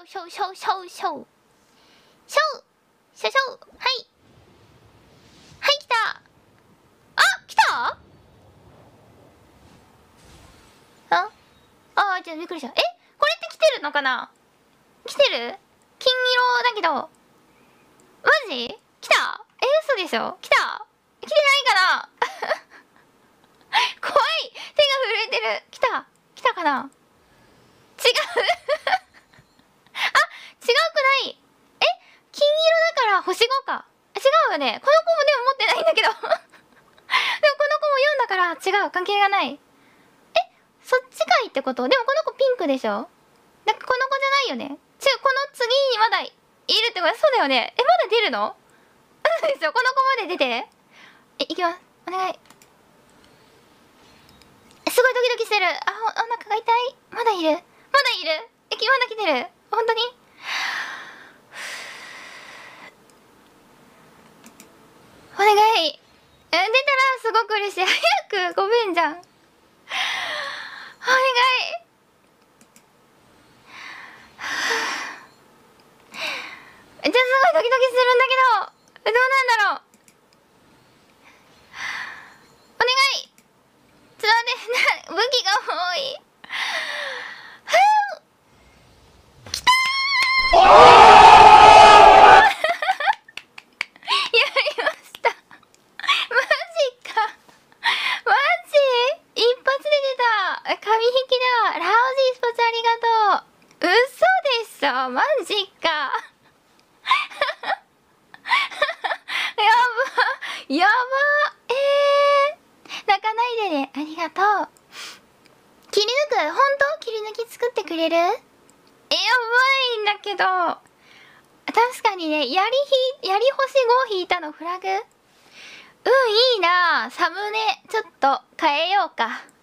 うしょうしょうしょうしょうしょうしょうしょう。はいはい、来た。あ、来た。ちょっとびっくりした。これって来てるのかな。来てる。金色だけどマジ来た。嘘でしょ。来た。来てないかな怖い。手が震えてる。来た。来たかな。違うあ、違くない。金色だから星5か。違うよね。この子もでも持ってないんだけどでもこの子も4だから違う。関係がない。そっちがいいってこと。でもこの子ピンクでしょ。なんかこの子じゃないよね。この次にまだいるってこと。そうだよね。まだ出るのそうですよ。この子まで出て。いきます。お願い。すごいドキドキしてる。お腹が痛い。まだいる。まだいる。まだ来てる。本当にお願い。出たらすごく嬉しい。早く。ごめんじゃん。お願い。すごいドキドキするんだけど、どうなんだろう。お願い。ちょっと待って、武器が多い。きたーやりました。マジか。マジ一発で出た。紙引きだ。ラウジースポーツありがとう。嘘でしょ。マジかやば泣かないでね。ありがとう。切り抜く。ほんと切り抜き作ってくれる。やばいんだけど。確かにね、槍星5引いたのフラグ。いいな。サムネちょっと変えようか。